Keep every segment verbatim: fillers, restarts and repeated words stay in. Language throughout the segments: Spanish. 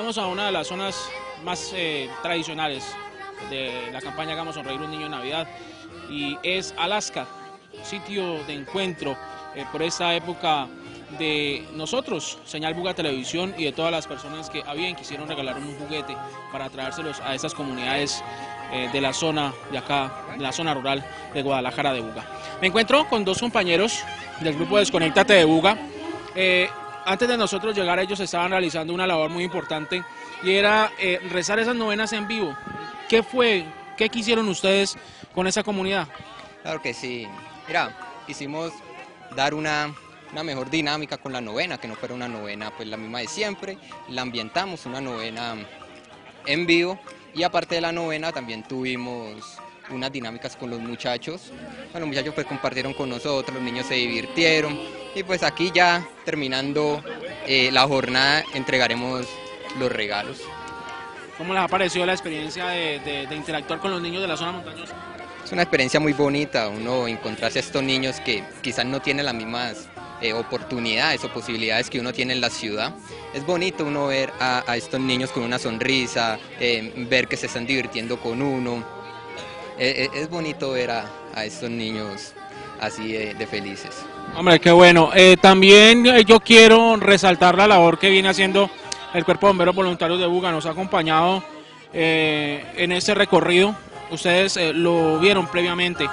llegamos a una de las zonas más eh, tradicionales de la campaña Hagamos Sonreír un Niño en Navidad, y es Alaska, sitio de encuentro eh, por esta época de nosotros, Señal Buga Televisión, y de todas las personas que habían quisieron regalar un juguete para traérselos a estas comunidades eh, de la zona de acá, de la zona rural de Guadalajara de Buga. Me encuentro con dos compañeros del grupo Desconéctate de Buga. Eh, antes de nosotros llegar, ellos estaban realizando una labor muy importante y era eh, rezar esas novenas en vivo. ¿Qué fue? ¿Qué quisieron ustedes con esa comunidad? Claro que sí. Mira, quisimos dar una, una mejor dinámica con la novena, que no fuera una novena pues la misma de siempre. La ambientamos, una novena en vivo, y aparte de la novena también tuvimos unas dinámicas con los muchachos. Bueno, los muchachos pues compartieron con nosotros, los niños se divirtieron, y pues aquí ya terminando eh, la jornada entregaremos los regalos. ¿Cómo les ha parecido la experiencia de, de, de interactuar con los niños de la zona montañosa? Es una experiencia muy bonita, uno encontrarse a estos niños que quizás no tienen las mismas eh, oportunidades o posibilidades que uno tiene en la ciudad. Es bonito uno ver a, a estos niños con una sonrisa, eh, ver que se están divirtiendo con uno. Eh, eh, es bonito ver a, a estos niños así de, de felices. Hombre, qué bueno. Eh, también eh, yo quiero resaltar la labor que viene haciendo el Cuerpo de Bomberos Voluntarios de Buga. Nos ha acompañado eh, en este recorrido. Ustedes eh, lo vieron previamente.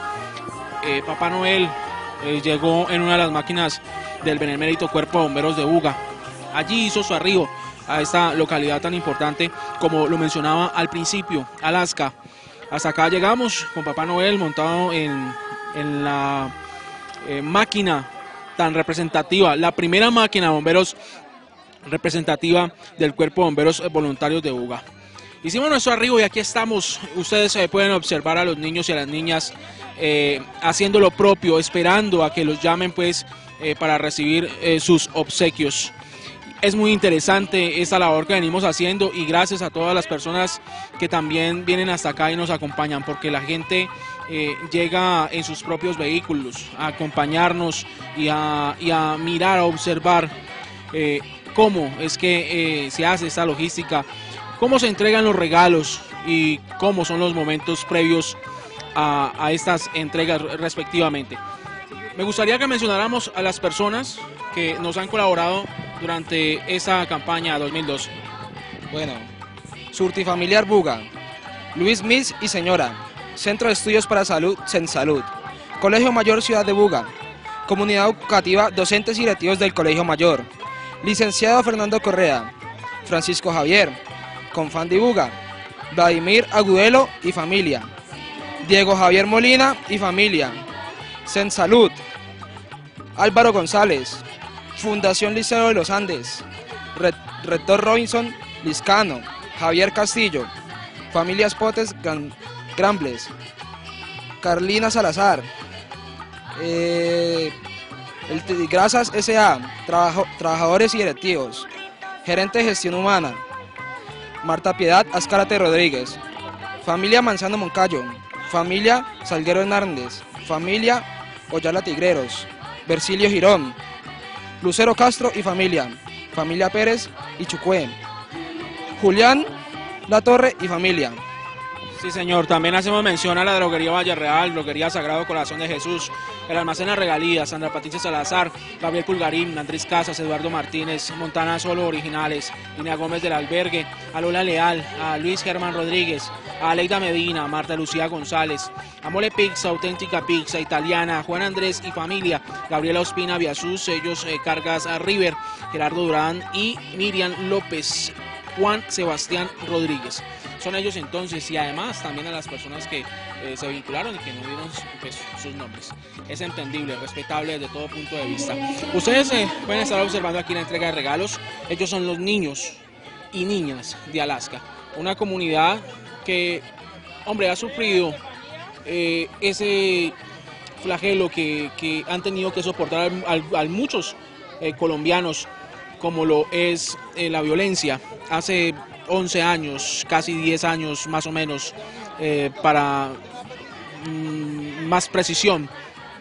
Eh, Papá Noel eh, llegó en una de las máquinas del Benemérito Cuerpo de Bomberos de Buga. Allí hizo su arribo a esta localidad tan importante, como lo mencionaba al principio, Alaska. Hasta acá llegamos con Papá Noel montado en, en la eh, máquina tan representativa, la primera máquina de bomberos representativa del Cuerpo de Bomberos Voluntarios de Buga. Hicimos nuestro arribo y aquí estamos. Ustedes eh, pueden observar a los niños y a las niñas eh, haciendo lo propio, esperando a que los llamen pues eh, para recibir eh, sus obsequios. Es muy interesante esta labor que venimos haciendo, y gracias a todas las personas que también vienen hasta acá y nos acompañan, porque la gente eh, llega en sus propios vehículos a acompañarnos y a, y a mirar, a observar eh, cómo es que eh, se hace esta logística, cómo se entregan los regalos y cómo son los momentos previos a, a estas entregas respectivamente. Me gustaría que mencionáramos a las personas que nos han colaborado durante esta campaña dos mil dos. Bueno, Surtifamiliar Buga, Luis Miss y Señora, Centro de Estudios para Salud, Sensalud, Colegio Mayor Ciudad de Buga, Comunidad Educativa, docentes y directivos del Colegio Mayor, Licenciado Fernando Correa, Francisco Javier, Confandi Buga, Vladimir Agudelo y familia, Diego Javier Molina y familia, Sensalud, Álvaro González, Fundación Liceo de los Andes, Rector Robinson Liscano, Javier Castillo, Familias Potes Gran, Grambles, Carlina Salazar, eh, el Grasas S A, trabajo, trabajadores y directivos, Gerente de Gestión Humana, Marta Piedad Azcárate Rodríguez, Familia Manzano Moncayo, Familia Salguero Hernández, Familia Oyala Tigreros, Versilio Girón, Lucero Castro y familia, familia Pérez y Chucué, Julián La Torre y familia. Sí, señor. También hacemos mención a la droguería Valle Real, droguería Sagrado Corazón de Jesús, el almacén La Regalía, Sandra Patricia Salazar, Gabriel Pulgarín, Andrés Casas, Eduardo Martínez, Montana Solo Originales, Lina Gómez del Albergue, a Lola Leal, a Luis Germán Rodríguez, a Aleida Medina, a Marta Lucía González, a Mole Pizza, Auténtica Pizza Italiana, Juan Andrés y familia, Gabriela Ospina Viasus, sellos eh, Cargas a River, Gerardo Durán y Miriam López, Juan Sebastián Rodríguez. Son ellos entonces, y además también a las personas que eh, se vincularon y que no dieron pues, sus nombres. Es entendible, respetable desde todo punto de vista. Ustedes eh, pueden estar observando aquí la entrega de regalos. Ellos son los niños y niñas de Alaska, una comunidad que, hombre, ha sufrido eh, ese flagelo que, que han tenido que soportar a, a muchos eh, colombianos, como lo es eh, la violencia. Hace once años, casi diez años más o menos, eh, para mm, más precisión,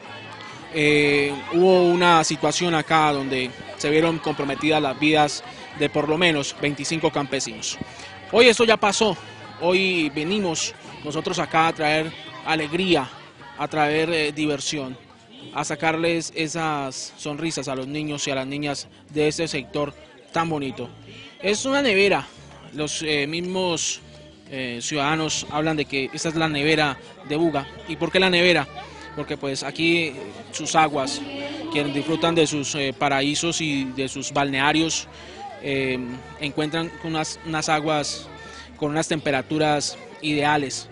eh, hubo una situación acá donde se vieron comprometidas las vidas de por lo menos veinticinco campesinos. Hoy esto ya pasó, hoy venimos nosotros acá a traer alegría, a traer eh, diversión, a sacarles esas sonrisas a los niños y a las niñas de este sector tan bonito. Es una nevera, los eh, mismos eh, ciudadanos hablan de que esta es la nevera de Buga. ¿Y por qué la nevera? Porque pues aquí sus aguas, quienes disfrutan de sus eh, paraísos y de sus balnearios, eh, encuentran unas, unas aguas con unas temperaturas ideales,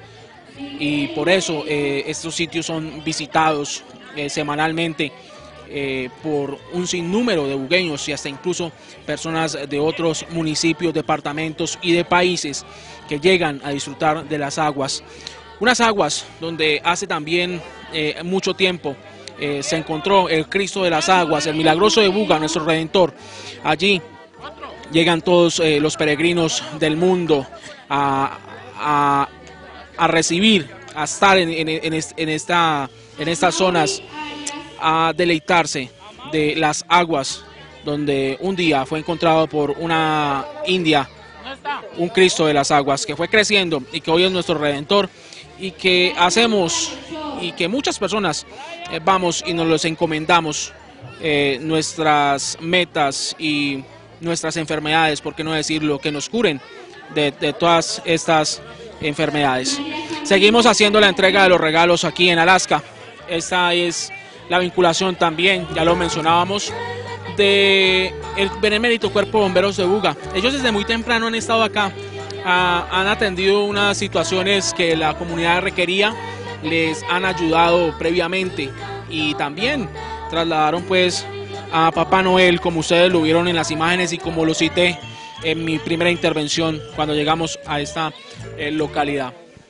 y por eso eh, estos sitios son visitados eh, semanalmente eh, por un sinnúmero de bugueños y hasta incluso personas de otros municipios, departamentos y de países que llegan a disfrutar de las aguas. Unas aguas donde hace también eh, mucho tiempo eh, se encontró el Cristo de las Aguas, el milagroso de Buga, nuestro Redentor. Allí llegan todos eh, los peregrinos del mundo a, a, a recibir, a estar en, en, en, en, esta, en estas zonas, a deleitarse de las aguas donde un día fue encontrado por una india un Cristo de las Aguas que fue creciendo y que hoy es nuestro Redentor, y que hacemos y que muchas personas eh, vamos y nos los encomendamos eh, nuestras metas y nuestras enfermedades, por qué no decirlo, que nos curen de, de todas estas enfermedades. Seguimos haciendo la entrega de los regalos aquí en Alaska. Esta es la vinculación también, ya lo mencionábamos, de el Benemérito Cuerpo de Bomberos de Buga. Ellos desde muy temprano han estado acá, a, han atendido unas situaciones que la comunidad requería, les han ayudado previamente y también trasladaron pues a Papá Noel, como ustedes lo vieron en las imágenes y como lo cité en mi primera intervención cuando llegamos a esta eh, localidad.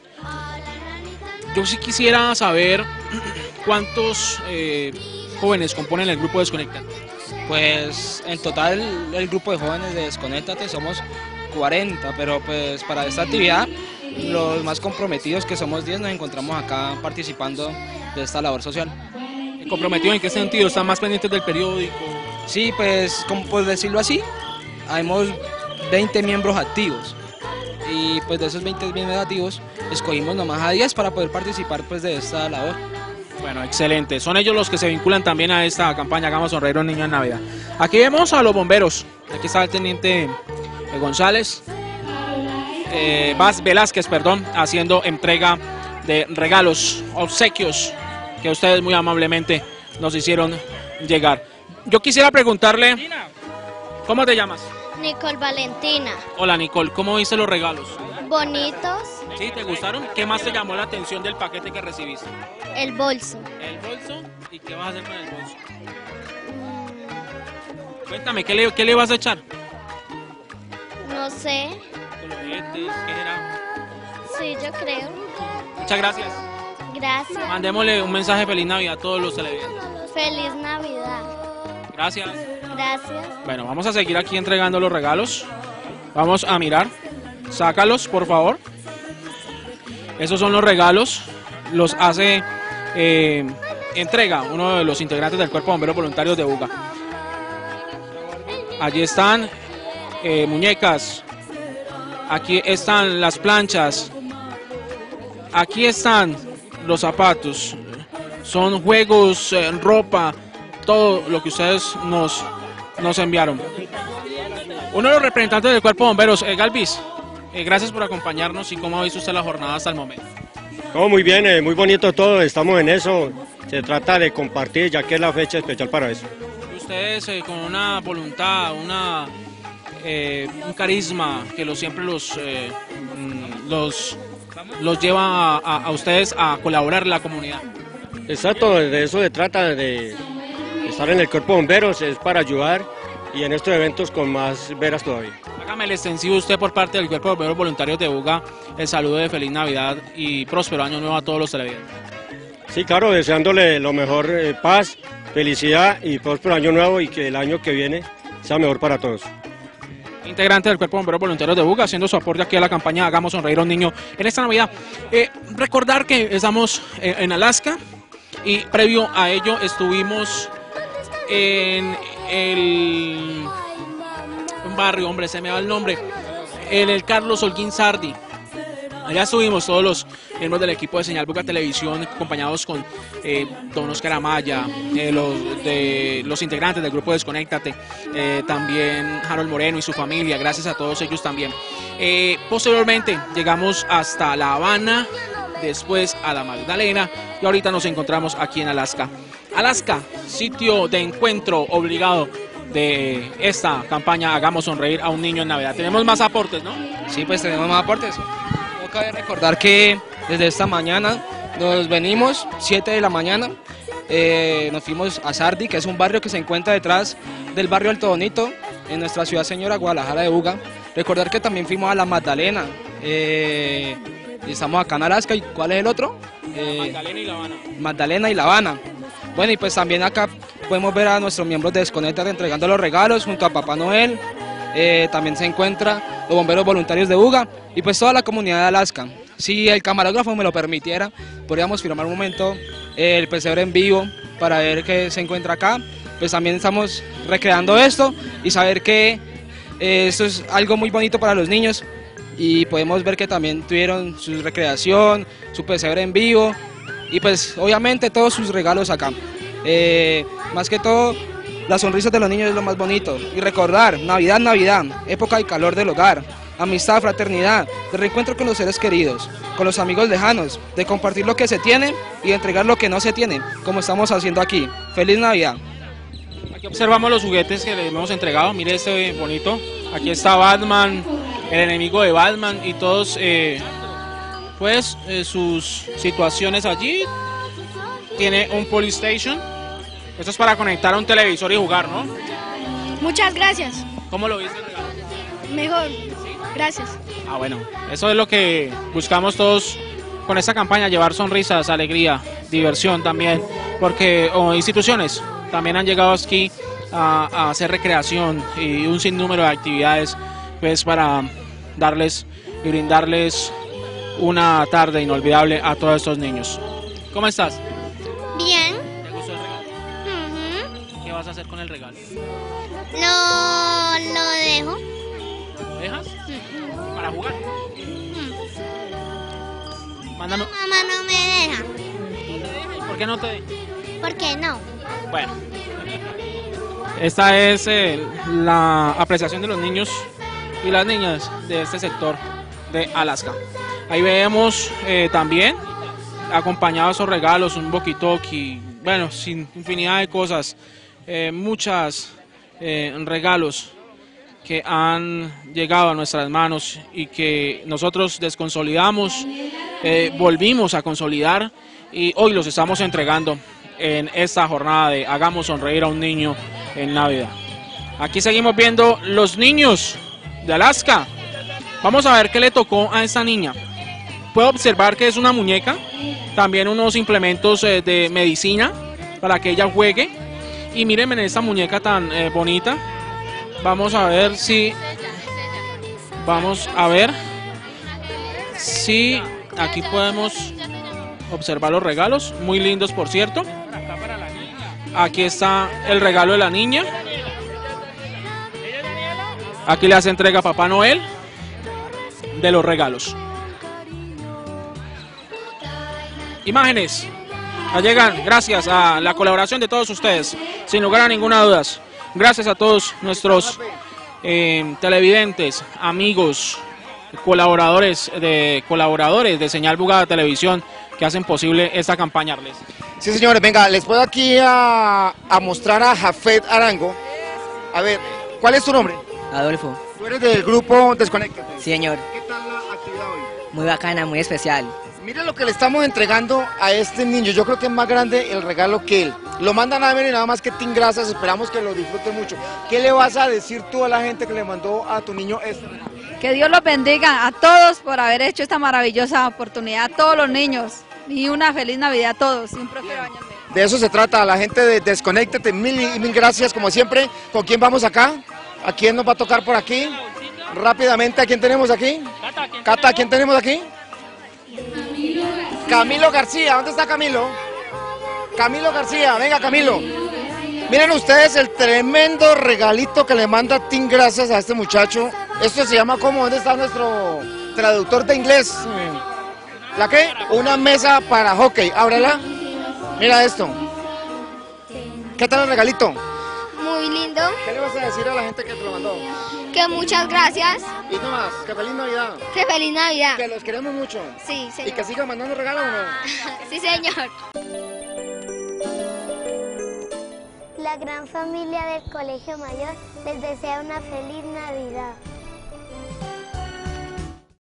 Yo sí quisiera saber cuántos eh, jóvenes componen el grupo Desconéctate. Pues en total el grupo de jóvenes de Desconéctate somos cuarenta, pero pues para esta actividad los más comprometidos, que somos diez, nos encontramos acá participando de esta labor social. ¿Comprometido en qué sentido? ¿Están más pendientes del periódico? Sí, pues como por decirlo así, hay veinte miembros activos y pues de esos veinte miembros activos escogimos nomás a diez para poder participar pues de esta labor. Bueno, excelente. Son ellos los que se vinculan también a esta campaña Hagamos sonreír a un niño en Navidad. Aquí vemos a los bomberos. Aquí está el teniente González, eh, Vaz Velázquez, perdón, haciendo entrega de regalos, obsequios que ustedes muy amablemente nos hicieron llegar. Yo quisiera preguntarle, ¿cómo te llamas? Nicole Valentina. Hola Nicole, ¿cómo viste los regalos? Bonitos. ¿Sí? ¿Te gustaron? ¿Qué más te llamó la atención del paquete que recibiste? El bolso. ¿El bolso? ¿Y qué vas a hacer con el bolso? Mm. Cuéntame, ¿qué le, qué le vas a echar? No sé. ¿Coloretes? ¿Qué será? Sí, yo creo. Muchas gracias. Gracias. Mandémosle un mensaje Feliz Navidad a todos los televidentes. Feliz Navidad. Gracias. Gracias. Bueno, vamos a seguir aquí entregando los regalos. Vamos a mirar. Sácalos, por favor. Esos son los regalos. Los hace eh, entrega uno de los integrantes del Cuerpo de Bomberos Voluntarios de Buga. Allí están eh, muñecas. Aquí están las planchas. Aquí están los zapatos. Son juegos, eh, ropa, todo lo que ustedes nos, nos enviaron. Uno de los representantes del Cuerpo de Bomberos, eh, Galvis, eh, gracias por acompañarnos. ¿Y cómo ha visto usted la jornada hasta el momento? No, muy bien, eh, muy bonito todo, estamos en eso. Se trata de compartir, ya que es la fecha especial para eso. Y ustedes eh, con una voluntad, una, eh, un carisma que los, siempre los, eh, los, los lleva a, a ustedes a colaborar en la comunidad. Exacto, de eso se trata, de estar en el Cuerpo de Bomberos, es para ayudar y en estos eventos con más veras todavía. Hágame el extensivo usted por parte del Cuerpo de Bomberos Voluntarios de Buga, el saludo de Feliz Navidad y próspero año nuevo a todos los televidentes. Sí, claro, deseándole lo mejor, eh, paz, felicidad y próspero año nuevo y que el año que viene sea mejor para todos. Integrante del Cuerpo de Bomberos Voluntarios de Buga, haciendo su aporte aquí a la campaña Hagamos sonreír a un niño en esta Navidad. Eh, recordar que estamos en, en Alaska y previo a ello estuvimos en el un barrio, hombre, se me va el nombre, en el Carlos Holguín Sardi. Allá estuvimos todos los miembros del equipo de Señal Buga Televisión, acompañados con eh, don Oscar Amaya, eh, los, de, los integrantes del grupo Desconéctate, eh, también Harold Moreno y su familia, gracias a todos ellos también. Eh, posteriormente llegamos hasta La Habana, después a la Magdalena y ahorita nos encontramos aquí en Alaska. Alaska, sitio de encuentro obligado de esta campaña Hagamos Sonreír a un Niño en Navidad. Tenemos más aportes, ¿no? Sí, pues tenemos más aportes. No cabe recordar que desde esta mañana nos venimos, siete de la mañana, eh, nos fuimos a Sardi, que es un barrio que se encuentra detrás del barrio Alto Bonito, en nuestra ciudad señora Guadalajara de Buga. Recordar que también fuimos a la Magdalena, eh, y estamos acá en Alaska. ¿Y cuál es el otro? Eh, Magdalena y La Habana. Magdalena y La Habana. Bueno, y pues también acá podemos ver a nuestros miembros de Desconéctate entregando los regalos junto a Papá Noel. Eh, también se encuentra los bomberos voluntarios de Buga y pues toda la comunidad de Alaska. Si el camarógrafo me lo permitiera, podríamos filmar un momento eh, el pesebre en vivo para ver qué se encuentra acá. Pues también estamos recreando esto y saber que eh, esto es algo muy bonito para los niños, y podemos ver que también tuvieron su recreación, su pesebre en vivo y pues obviamente todos sus regalos acá. Eh, más que todo, las sonrisas de los niños es lo más bonito. Y recordar, Navidad, Navidad, época de calor del hogar, amistad, fraternidad, de reencuentro con los seres queridos, con los amigos lejanos, de compartir lo que se tiene y de entregar lo que no se tiene, como estamos haciendo aquí. ¡Feliz Navidad! Aquí observamos los juguetes que le hemos entregado. Mire este bonito. Aquí está Batman, el enemigo de Batman y todos eh, pues eh, sus situaciones allí. Tiene un Polystation. Esto es para conectar a un televisor y jugar, ¿no? Muchas gracias. ¿Cómo lo viste el regalo? Mejor. Gracias. Ah, bueno, eso es lo que buscamos todos con esta campaña, llevar sonrisas, alegría, diversión también, porque oh, instituciones también han llegado aquí a, a hacer recreación y un sinnúmero de actividades pues para darles y brindarles una tarde inolvidable a todos estos niños. ¿Cómo estás? Bien. ¿Te gustó el regalo? Ujú. ¿Qué vas a hacer con el regalo? Lo, lo dejo. ¿Lo dejas? ¿Para jugar? Mándame. Mamá no me deja. ¿Por qué no te...? ¿Por qué no? Bueno, esta es eh, la apreciación de los niños y las niñas de este sector de Alaska. Ahí vemos eh, también acompañados esos regalos, un walkie-talkie, bueno, sin infinidad de cosas, eh, muchas eh, regalos que han llegado a nuestras manos y que nosotros desconsolidamos, eh, volvimos a consolidar y hoy los estamos entregando en esta jornada de Hagamos Sonreír a un Niño en Navidad. Aquí seguimos viendo los niños de Alaska. Vamos a ver qué le tocó a esta niña. Puedo observar que es una muñeca, también unos implementos eh, de medicina para que ella juegue. Y mírenme en esta muñeca tan eh, bonita. Vamos a ver si... Vamos a ver si aquí podemos observar los regalos, muy lindos por cierto. Aquí está el regalo de la niña. Aquí le hace entrega a Papá Noel de los regalos. Imágenes. Ya llegan gracias a la colaboración de todos ustedes, sin lugar a ninguna duda. Gracias a todos nuestros eh, televidentes, amigos, colaboradores de colaboradores de Señal Buga Televisión que hacen posible esta campaña. Sí, señores, venga, les puedo aquí a, a mostrar a Jafet Arango. A ver, ¿cuál es tu nombre? Adolfo. Tú eres del grupo Desconéctate. Sí, señor. ¿Qué tal la actividad hoy? Muy bacana, muy especial. Mira lo que le estamos entregando a este niño. Yo creo que es más grande el regalo que él. Lo mandan a ver y nada más que Team Gracias. Esperamos que lo disfrute mucho. ¿Qué le vas a decir tú a la gente que le mandó a tu niño este regalo? Que Dios los bendiga a todos por haber hecho esta maravillosa oportunidad, a todos los niños. Y una feliz Navidad a todos y un próspero año nuevo. De eso se trata, a la gente de Desconéctate. Mil y mil gracias, como siempre. ¿Con quién vamos acá? ¿A quién nos va a tocar por aquí? Rápidamente, ¿a quién tenemos aquí? Cata, ¿a quién tenemos aquí? Camilo García, ¿dónde está Camilo? Camilo García, venga Camilo. Miren ustedes el tremendo regalito que le manda Team Gracias a este muchacho. Esto se llama como, ¿dónde está nuestro traductor de inglés? ¿La qué? Una mesa para hockey. Ábrela. Mira esto. ¿Qué tal el regalito? Muy lindo. ¿Qué le vas a decir a la gente que te lo mandó? Que muchas gracias. Y no más, que feliz Navidad. Que feliz Navidad. Que los queremos mucho. Sí, ¿Y señor. que sigan mandando regalos o no? Sí, señor. La gran familia del Colegio Mayor les desea una feliz Navidad.